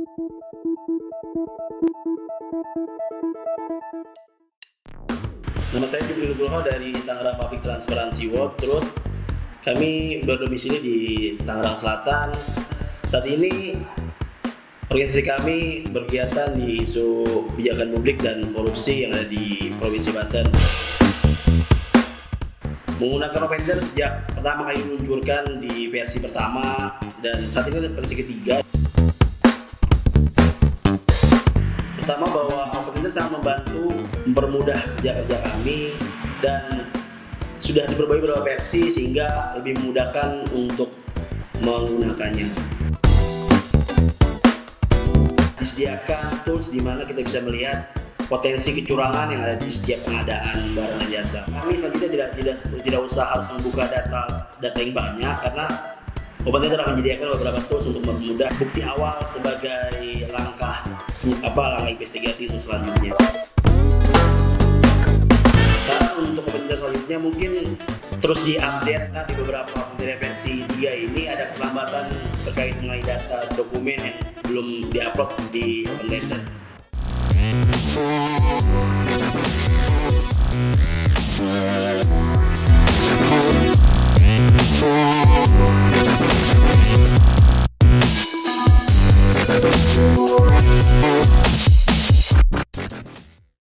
Nama saya Jupri Nugroho dari Tangerang Public Transparency World. Terus kami berdomisili di Tangerang Selatan. Saat ini organisasi kami berkegiatan di isu kebijakan publik dan korupsi yang ada di Provinsi Banten. Menggunakan Opender sejak pertama kali diluncurkan di versi pertama dan saat ini versi ketiga. Pertama bahwa Opender sangat membantu mempermudah kerja kami dan sudah diperbarui beberapa versi sehingga lebih memudahkan untuk menggunakannya. Disediakan tools di mana kita bisa melihat potensi kecurangan yang ada di setiap pengadaan barang dan jasa. Kami selanjutnya tidak usah harus membuka data yang banyak karena Opender telah menyediakan beberapa tools untuk mempermudah bukti awal sebagai langkah investigasi itu selanjutnya. Saran untuk Opender selanjutnya mungkin terus diupdate di beberapa versi 3 ini ada kelambatan terkait mengenai data dokumen yang belum diupload di Opender.